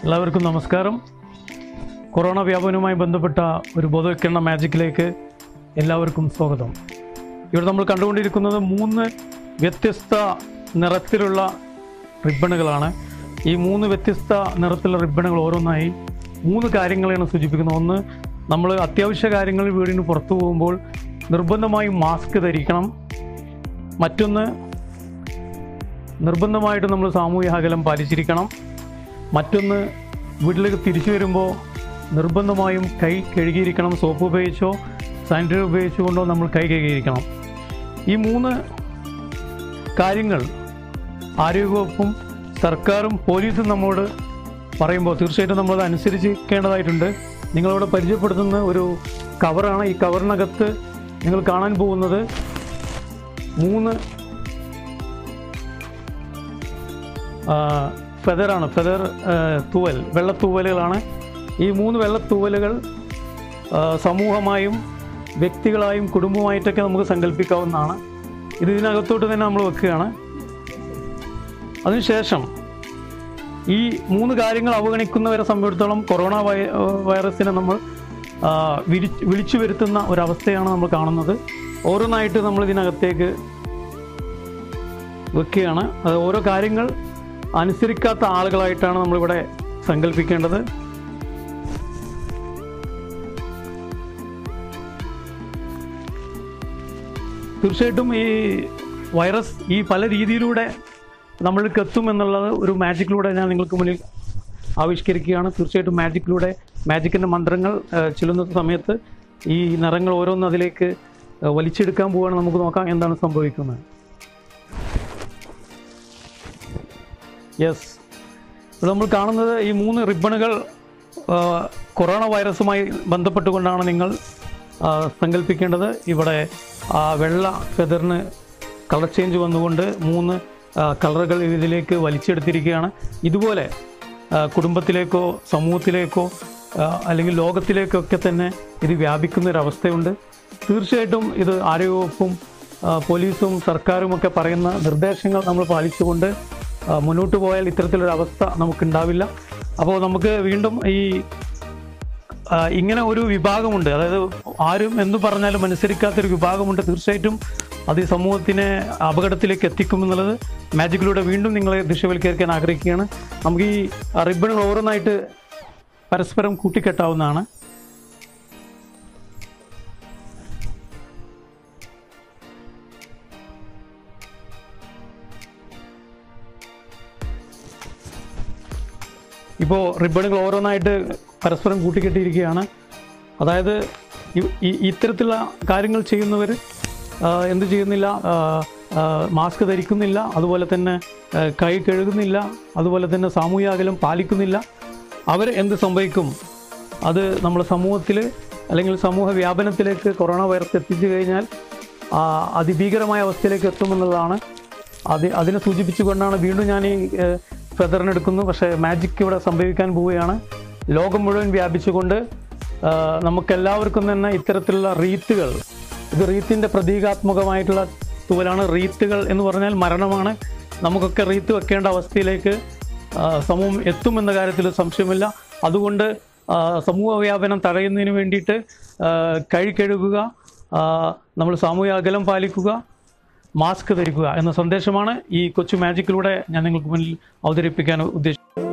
എല്ലാവർക്കും നമസ്കാരം. കൊറോണ വ്യാപനവുമായി ബന്ധപ്പെട്ട ഒരു ബോധവൽക്കരണ മാജിക്കിലേക്ക് എല്ലാവർക്കും സ്വാഗതം. ഇവിടെ നമ്മൾ കണ്ടുകൊണ്ടിരിക്കുന്നത് 3 വ്യത്യസ്ത നിറത്തിലുള്ള റിബണുകളാണ്. ഈ 3 വ്യത്യസ്ത നിറത്തിലുള്ള റിബണുകൾ ഓരോന്നായി 3 കാര്യങ്ങളെയാണ് സൂചിപ്പിക്കുന്നത്. ഒന്ന്, നമ്മൾ അത്യാവശ്യ കാര്യങ്ങളിൽ വീടിന് പുറത്തു പോകുമ്പോൾ നിർബന്ധമായും മാസ്ക് ധരിക്കണം. മറ്റൊന്ന്, നിർബന്ധമായിട്ട് നമ്മൾ സാമൂഹിക അകലം പാലിച്ചിരിക്കണം. മറ്റൊന്ന്, വീട്ടിലേക്ക് തിരിച്ചു വരുമ്പോൾ നിർബന്ധമായും കൈ കഴുകിയിരിക്കണം. സോപ്പ് ഉപയോഗിച്ചോ സാനിറ്റൈസർ ഉപയോഗിച്ചുകൊണ്ടോ നമ്മൾ കൈ കഴുകിയിരിക്കണം. ഈ 3 കാര്യങ്ങൾ ആരോഗ്യവകുപ്പും സർക്കാരും പോലീസും നമ്മോട് പറയുമ്പോൾ തീർച്ചയായിട്ടും നമ്മളത് അനുസരിക്കേണ്ടതായിട്ടുണ്ട്. നിങ്ങളിവിടെ പരിചയപ്പെടുത്തുന്ന ഒരു കവറാണ്. ഈ കവറിനകത്ത് നിങ്ങൾ കാണാൻ പോകുന്നത് 3 ഫെദറാണ്. ഫെദർ തൂവൽ, വെള്ളത്തൂവലുകളാണ്. ഈ 3 വെള്ളത്തൂവലുകൾ സമൂഹമായും വ്യക്തികളായും കുടുംബമായിട്ടൊക്കെ നമുക്ക് സങ്കല്പിക്കാവുന്നതാണ്. ഇത് ഇതിനകത്തോട്ട് തന്നെ നമ്മൾ വെക്കുകയാണ്. അതിനുശേഷം ഈ 3 കാര്യങ്ങൾ അവഗണിക്കുന്നവരെ സംബന്ധിച്ചിടത്തോളം കൊറോണ വൈറസിനെ നമ്മൾ വിളിച്ചു വരുത്തുന്ന ഒരവസ്ഥയാണ് നമ്മൾ കാണുന്നത്. ഓരോന്നായിട്ട് നമ്മൾ ഇതിനകത്തേക്ക് വെക്കുകയാണ്. അത് ഓരോ കാര്യങ്ങൾ അനുസരിക്കാത്ത ആളുകളായിട്ടാണ് നമ്മളിവിടെ സങ്കല്പിക്കേണ്ടത്. തീർച്ചയായിട്ടും ഈ വൈറസ് ഈ പല രീതിയിലൂടെ നമ്മൾക്ക് എത്തുമെന്നുള്ളത് ഒരു മാജിക്കിലൂടെ ഞാൻ നിങ്ങൾക്ക് മുന്നിൽ ആവിഷ്കരിക്കുകയാണ്. തീർച്ചയായിട്ടും മാജിക്കിൻ്റെ മന്ത്രങ്ങൾ ചൊല്ലുന്ന സമയത്ത് ഈ നിറങ്ങൾ ഓരോന്ന് അതിലേക്ക് വലിച്ചെടുക്കാൻ പോവുകയാണ്. നമുക്ക് നോക്കാം എന്താണ് സംഭവിക്കുന്നത്. യെസ്, ഇവിടെ നമ്മൾ കാണുന്നത് ഈ 3 റിബണുകൾ കൊറോണ വൈറസുമായി ബന്ധപ്പെട്ടുകൊണ്ടാണ് നിങ്ങൾ സങ്കല്പിക്കേണ്ടത്. ഇവിടെ വെള്ള ഫെദറിന് കളർ ചേഞ്ച് വന്നുകൊണ്ട് 3 കളറുകൾ ഇതിലേക്ക് വലിച്ചെടുത്തിരിക്കുകയാണ്. ഇതുപോലെ കുടുംബത്തിലേക്കോ സമൂഹത്തിലേക്കോ അല്ലെങ്കിൽ ലോകത്തിലേക്കൊക്കെ തന്നെ ഇത് വ്യാപിക്കുന്നൊരവസ്ഥയുണ്ട്. തീർച്ചയായിട്ടും ഇത് ആരോഗ്യവകുപ്പും പോലീസും സർക്കാരുമൊക്കെ പറയുന്ന നിർദ്ദേശങ്ങൾ നമ്മൾ പാലിച്ചുകൊണ്ട് മുന്നോട്ട് പോയാൽ ഇത്തരത്തിലൊരവസ്ഥ നമുക്കുണ്ടാവില്ല. അപ്പോൾ നമുക്ക് വീണ്ടും ഇങ്ങനെ ഒരു വിഭാഗമുണ്ട്, അതായത് ആരും എന്തു പറഞ്ഞാലും അനുസരിക്കാത്തൊരു വിഭാഗമുണ്ട്. തീർച്ചയായിട്ടും അത് ഈ സമൂഹത്തിനെ അപകടത്തിലേക്ക് എത്തിക്കുമെന്നുള്ളത് മാജിക്കിലൂടെ വീണ്ടും നിങ്ങളെ ദൃശ്യവൽക്കരിക്കാൻ ആഗ്രഹിക്കുകയാണ്. നമുക്ക് ഈ റിബണുകൾ ഓരോന്നായിട്ട് പരസ്പരം കൂട്ടിക്കെട്ടാവുന്നതാണ്. ഇപ്പോൾ റിബണുകൾ ഓരോന്നായിട്ട് പരസ്പരം കൂട്ടിക്കെട്ടിയിരിക്കുകയാണ്. അതായത് ഇത്തരത്തിലുള്ള കാര്യങ്ങൾ ചെയ്യുന്നവർ എന്ത് ചെയ്യുന്നില്ല, മാസ്ക് ധരിക്കുന്നില്ല, അതുപോലെ തന്നെ കൈ കഴുകുന്നില്ല, അതുപോലെ തന്നെ സാമൂഹിക അകലം പാലിക്കുന്നില്ല. അവർ എന്ത് സംഭവിക്കും? അത് നമ്മുടെ സമൂഹത്തിൽ അല്ലെങ്കിൽ സമൂഹ വ്യാപനത്തിലേക്ക് കൊറോണ വൈറസ് എത്തിച്ചു കഴിഞ്ഞാൽ അതിഭീകരമായ അവസ്ഥയിലേക്ക് എത്തുമെന്നുള്ളതാണ്. അതിനെ സൂചിപ്പിച്ചുകൊണ്ടാണ് വീണ്ടും ഞാൻ ഈ ഫെദറിനെടുക്കുന്നു. പക്ഷേ മാജിക് ഇവിടെ സംഭവിക്കാൻ പോവുകയാണ്. ലോകം മുഴുവൻ വ്യാപിച്ചുകൊണ്ട് നമുക്കെല്ലാവർക്കും തന്നെ ഇത്തരത്തിലുള്ള റീത്തുകൾ, ഇത് റീത്തിൻ്റെ പ്രതീകാത്മകമായിട്ടുള്ള തൂവലാണ്. റീത്തുകൾ എന്ന് പറഞ്ഞാൽ മരണമാണ്. നമുക്കൊക്കെ റീത്ത് വെക്കേണ്ട അവസ്ഥയിലേക്ക് സമൂഹം എത്തുമെന്ന കാര്യത്തിൽ സംശയമില്ല. അതുകൊണ്ട് സമൂഹ വ്യാപനം തടയുന്നതിന് വേണ്ടിയിട്ട് കൈ കഴുകുക, നമ്മൾ സാമൂഹിക അകലം പാലിക്കുക, മാസ്ക് ധരിക്കുക എന്ന സന്ദേശമാണ് ഈ കൊച്ചു മാജിക്കിലൂടെ ഞാൻ നിങ്ങൾക്ക് മുന്നിൽ അവതരിപ്പിക്കാൻ ഉദ്ദേശിച്ചത്.